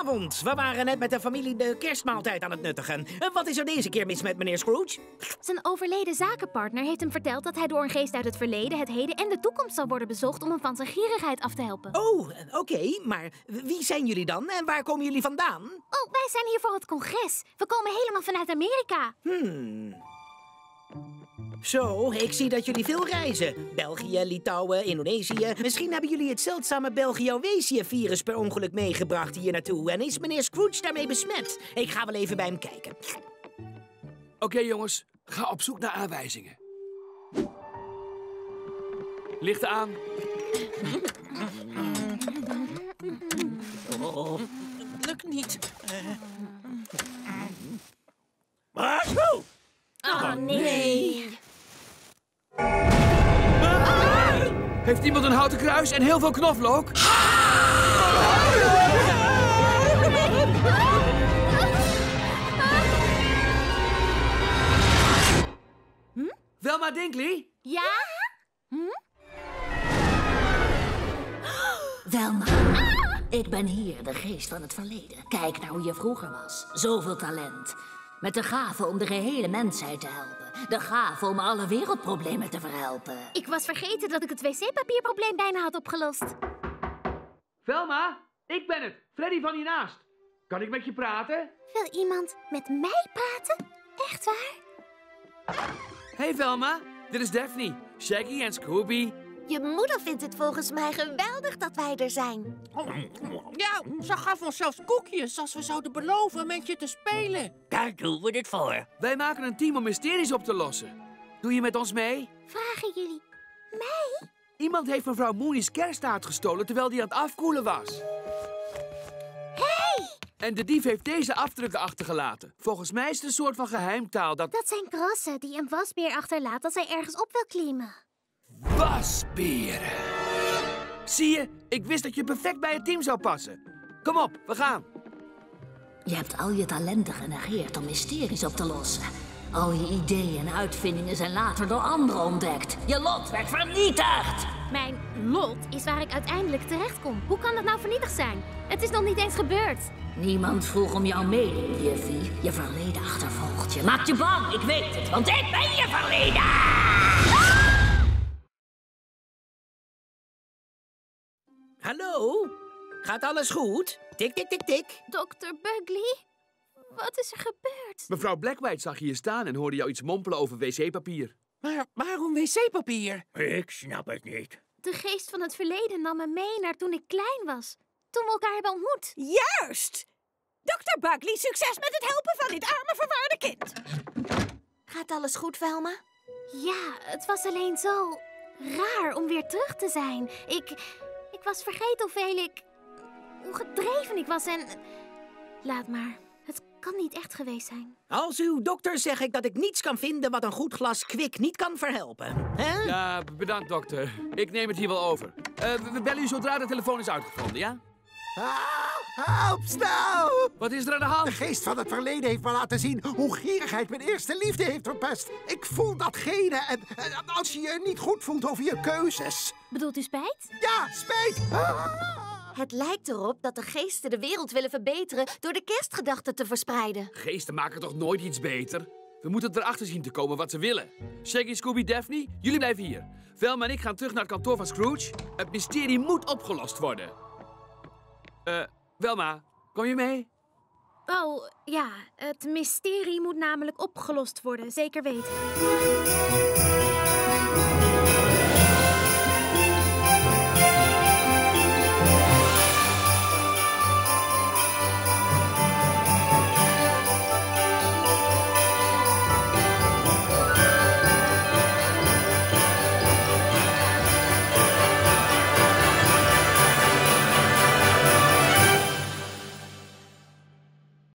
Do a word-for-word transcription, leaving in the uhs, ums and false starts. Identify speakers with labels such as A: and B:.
A: Goedenavond. We waren net met de familie de kerstmaaltijd aan het nuttigen. Wat is er deze keer mis met meneer Scrooge?
B: Zijn overleden zakenpartner heeft hem verteld dat hij door een geest uit het verleden, het heden en de toekomst zal worden bezocht om hem van zijn gierigheid af te helpen.
A: Oh, oké. Okay, maar wie zijn jullie dan en waar komen jullie vandaan?
B: Oh, wij zijn hier voor het congres. We komen helemaal vanuit Amerika.
A: Hmm... Zo, ik zie dat jullie veel reizen. België, Litouwen, Indonesië. Misschien hebben jullie het zeldzame België-Wesië-virus per ongeluk meegebracht hier naartoe. En is meneer Scrooge daarmee besmet? Ik ga wel even bij hem kijken.
C: Oké, okay, jongens. Ga op zoek naar aanwijzingen. Lichten aan.
D: Oh, lukt niet.
A: Waarschuw!
B: Oh, nee.
C: Ah! Heeft iemand een houten kruis en heel veel knoflook? Hm? Velma Dinkley?
B: Ja? Hm?
E: Velma, ik ben hier, de geest van het verleden. Kijk naar hoe je vroeger was. Zoveel talent. Met de gave om de gehele mensheid te helpen. De gave om alle wereldproblemen te verhelpen.
B: Ik was vergeten dat ik het wc-papierprobleem bijna had opgelost.
C: Velma, ik ben het. Freddy van hiernaast. Kan ik met je praten?
B: Wil iemand met mij praten? Echt waar?
C: Hey Velma, dit is Daphne, Shaggy en Scooby.
F: Je moeder vindt het volgens mij geweldig dat wij er zijn.
D: Ja, ze gaf ons zelfs koekjes als we zouden beloven met je te spelen.
G: Daar doen we het voor.
C: Wij maken een team om mysteries op te lossen. Doe je met ons mee?
B: Vragen jullie mij?
C: Iemand heeft mevrouw Mooney's kersttaart gestolen terwijl die aan het afkoelen was.
B: Hey!
C: En de dief heeft deze afdrukken achtergelaten. Volgens mij is het een soort van geheimtaal dat...
B: Dat zijn krassen die een wasbeer achterlaat als hij ergens op wil klimmen.
C: Wasberen. Zie je, ik wist dat je perfect bij het team zou passen. Kom op, we gaan.
E: Je hebt al je talenten genegeerd om mysteries op te lossen. Al je ideeën en uitvindingen zijn later door anderen ontdekt. Je lot werd vernietigd.
B: Mijn lot is waar ik uiteindelijk terecht kom. Hoe kan dat nou vernietigd zijn? Het is nog niet eens gebeurd.
E: Niemand vroeg om jouw mening, Juffie. Je verleden achtervolgt je. Maak je bang, ik weet het, want ik ben je verleden.
A: Hallo? Gaat alles goed? Tik, tik, tik, tik.
B: dokter Bugley? Wat is er gebeurd?
C: Mevrouw Blackwhite zag je hier staan en hoorde jou iets mompelen over wc-papier.
D: Maar waarom wc-papier?
G: Ik snap het niet.
B: De geest van het verleden nam me mee naar toen ik klein was. Toen we elkaar hebben ontmoet.
F: Juist! dokter Bugley, succes met het helpen van dit arme verwaarde kind. Gaat alles goed, Velma?
B: Ja, het was alleen zo raar om weer terug te zijn. Ik, ik was vergeten hoeveel ik... hoe gedreven ik was en... Laat maar. Het kan niet echt geweest zijn.
A: Als uw dokter zeg ik dat ik niets kan vinden wat een goed glas kwik niet kan verhelpen. Hè?
C: Ja, bedankt dokter. Ik neem het hier wel over. Uh, we bellen u zodra de telefoon is uitgevonden, ja?
H: Ah, help, snel!
C: Wat is er aan de hand?
H: De geest van het verleden heeft me laten zien hoe gierigheid mijn eerste liefde heeft verpest. Ik voel datgene en, en als je je niet goed voelt over je keuzes.
B: Bedoelt u spijt?
H: Ja, spijt! Ah.
F: Het lijkt erop dat de geesten de wereld willen verbeteren door de kerstgedachten te verspreiden.
C: Geesten maken toch nooit iets beter? We moeten erachter zien te komen wat ze willen. Shaggy, Scooby, Daphne, jullie blijven hier. Velma en ik gaan terug naar het kantoor van Scrooge. Het mysterie moet opgelost worden. Eh, uh, Velma, kom je mee?
B: Oh, ja. Het mysterie moet namelijk opgelost worden. Zeker weten.